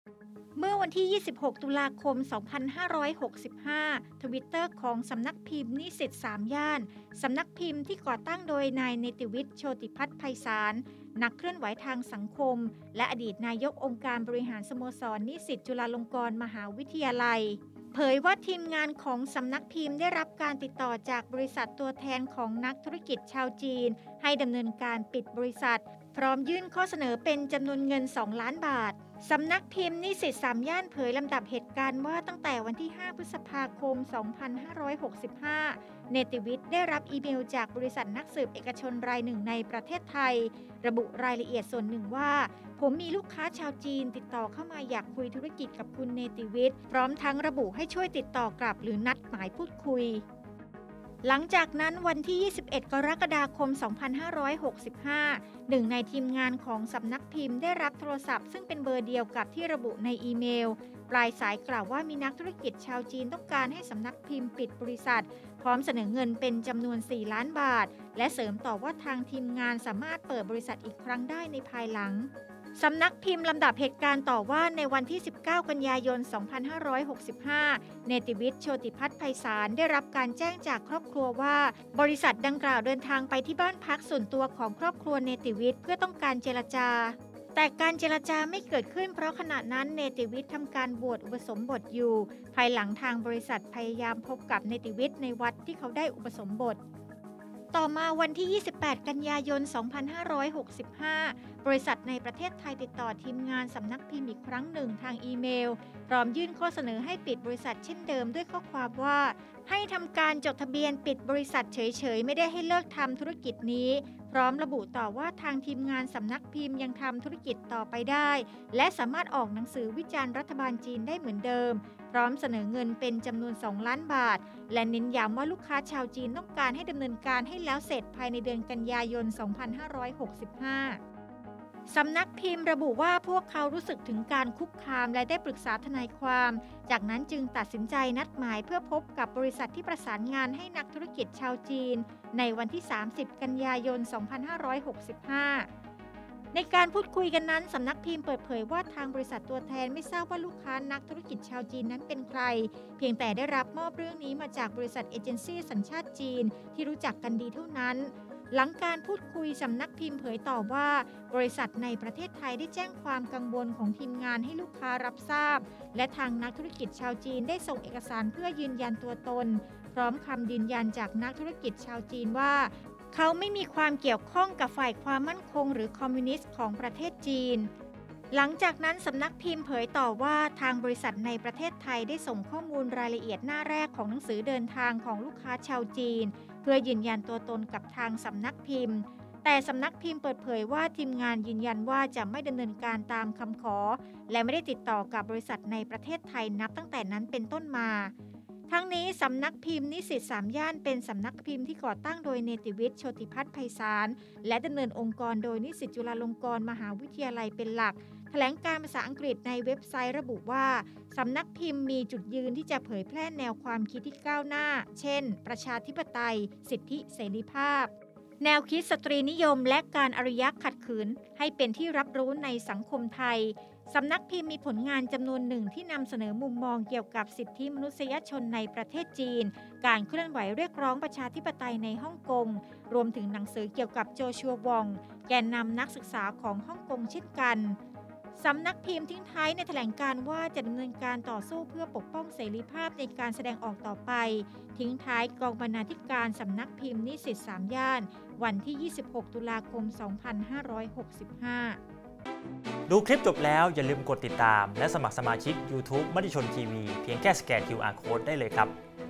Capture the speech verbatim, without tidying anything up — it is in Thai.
เมื่อวันที่ ยี่สิบหก ตุลาคม สองพันห้าร้อยหกสิบห้า ทวิตเตอร์ของสำนักพิมพ์นิสิตสามย่านสำนักพิมพ์ที่ก่อตั้งโดยนายเนติวิทย์ โชติพัฒน์ไพศาลนักเคลื่อนไหวทางสังคมและอดีตนายกองค์การบริหารสโมสรนิสิตจุฬาลงกรณ์มหาวิทยาลัยเผยว่าทีมงานของสำนักพิมพ์ได้รับการติดต่อจากบริษัทตัวแทนของนักธุรกิจชาวจีนให้ดำเนินการปิดบริษัทพร้อมยื่นข้อเสนอเป็นจำนวนเงินสองล้านบาทสำนักพิมพ์นิสิตสามย่านเผยลำดับเหตุการณ์ว่าตั้งแต่วันที่ ห้า พฤษภาคม สองพันห้าร้อยหกสิบห้า เนติวิทย์ได้รับอีเมลจากบริษัทนักสืบเอกชนรายหนึ่งในประเทศไทยระบุรายละเอียดส่วนหนึ่งว่าผมมีลูกค้าชาวจีนติดต่อเข้ามาอยากคุยธุรกิจกับคุณเนติวิทย์พร้อมทั้งระบุให้ช่วยติดต่อกลับหรือนัดหมายพูดคุยหลังจากนั้นวันที่ ยี่สิบเอ็ด กรกฎาคม สองพันห้าร้อยหกสิบห้า หนึ่งในทีมงานของสำนักพิมพ์ได้รับโทรศัพท์ซึ่งเป็นเบอร์เดียวกับที่ระบุในอีเมลปลายสายกล่าวว่ามีนักธุรกิจชาวจีนต้องการให้สำนักพิมพ์ปิดบริษัทพร้อมเสนอเงินเป็นจำนวนสี่ล้านบาทและเสริมต่อว่าทางทีมงานสามารถเปิดบริษัทอีกครั้งได้ในภายหลังสำนักพิมพ์ลำดับเหตุการณ์ต่อว่าในวันที่ สิบเก้า กันยายน สองพันห้าร้อยหกสิบห้า เนติวิทย์ โชติพัฒน์ไพศาลได้รับการแจ้งจากครอบครัวว่าบริษัทดังกล่าวเดินทางไปที่บ้านพักส่วนตัวของครอบครัวเนติวิทย์เพื่อต้องการเจรจาแต่การเจรจาไม่เกิดขึ้นเพราะขณะนั้นเนติวิทย์ทำการบวชอุปสมบทอยู่ภายหลังทางบริษัทพยายามพบกับเนติวิทย์ในวัดที่เขาได้อุปสมบทต่อมาวันที่ ยี่สิบแปด กันยายน สองพันห้าร้อยหกสิบห้า บริษัทในประเทศไทยติดต่อทีมงานสำนักพิมพ์อีกครั้งหนึ่งทางอีเมลพร้อมยื่นข้อเสนอให้ปิดบริษัทเช่นเดิมด้วยข้อความว่าให้ทำการจดทะเบียนปิดบริษัทเฉยๆไม่ได้ให้เลิกทำธุรกิจนี้พร้อมระบุต่อว่าทางทีมงานสำนักพิมพ์ยังทำธุรกิจต่อไปได้และสามารถออกหนังสือวิจารณ์รัฐบาลจีนได้เหมือนเดิมพร้อมเสนอเงินเป็นจำนวนสองล้านบาทและเน้นย้ำว่าลูกค้าชาวจีนต้องการให้ดำเนินการให้แล้วเสร็จภายในเดือนกันยายน สองพันห้าร้อยหกสิบห้า สำนักพิมพ์ระบุว่าพวกเขารู้สึกถึงการคุกคามและได้ปรึกษาทนายความจากนั้นจึงตัดสินใจนัดหมายเพื่อพบกับบริษัทที่ประสานงานให้นักธุรกิจชาวจีนในวันที่ สามสิบ กันยายน สองพันห้าร้อยหกสิบห้า ในการพูดคุยกันนั้นสำนักพิมพ์เปิดเผยว่าทางบริษัทตัวแทนไม่ทราบว่าลูกค้านักธุรกิจชาวจีนนั้นเป็นใครเพียงแต่ได้รับมอบเรื่องนี้มาจากบริษัทเอเจนซี่สัญชาติจีนที่รู้จักกันดีเท่านั้นหลังการพูดคุยสำนักพิมพ์เผยต่อว่าบริษัทในประเทศไทยได้แจ้งความกังวลของทีมงานให้ลูกค้ารับทราบและทางนักธุรกิจชาวจีนได้ส่งเอกสารเพื่อยืนยันตัวตนพร้อมคำยืนยันจากนักธุรกิจชาวจีนว่าเขาไม่มีความเกี่ยวข้องกับฝ่ายความมั่นคงหรือคอมมิวนิสต์ของประเทศจีนหลังจากนั้นสำนักพิมพ์เผยต่อว่าทางบริษัทในประเทศไทยได้ส่งข้อมูลรายละเอียดหน้าแรกของหนังสือเดินทางของลูกค้าชาวจีนเพื่อยืนยันตัวตนกับทางสำนักพิมพ์แต่สำนักพิมพ์เปิดเผยว่าทีมงานยืนยันว่าจะไม่ดำเนินการตามคำขอและไม่ได้ติดต่อกับบริษัทในประเทศไทยนับตั้งแต่นั้นเป็นต้นมาทั้งนี้สำนักพิมพ์นิสิตสามย่านเป็นสำนักพิมพ์ที่ก่อตั้งโดยเนติวิทย์ โชติพัฒน์ไพศาลและดำเนินองค์กรโดยนิสิตจุฬาลงกรณ์มหาวิทยาลัยเป็นหลักแถลงการภาษาอังกฤษในเว็บไซต์ระบุว่าสำนักพิมพ์มีจุดยืนที่จะเผยแพร่แนวความคิดที่ก้าวหน้าเช่นประชาธิปไตยสิทธิเสรีภาพแนวคิดสตรีนิยมและการอารยะขัดขืนให้เป็นที่รับรู้ในสังคมไทยสำนักพิมพ์มีผลงานจำนวนหนึ่งที่นำเสนอมุมมองเกี่ยวกับสิทธิมนุษยชนในประเทศจีนการเคลื่อนไหวเรียกร้องประชาธิปไตยในฮ่องกงรวมถึงหนังสือเกี่ยวกับโจชัววองแกนนำนักศึกษาของฮ่องกงเช่นกันสำนักพิมพ์ทิ้งท้ายในแถลงการว่าจะดำเนินการต่อสู้เพื่อปกป้องเสรีภาพในการแสดงออกต่อไปทิ้งท้ายกองบรรณาธิการสำนักพิมพ์นิสิตสามย่านวันที่ ยี่สิบหก ตุลาคม สองพันห้าร้อยหกสิบห้าดูคลิปจบแล้วอย่าลืมกดติดตามและสมัครสมาชิก YouTube มติชนทีวีเพียงแค่สแกน คิว อาร์ Code ได้เลยครับ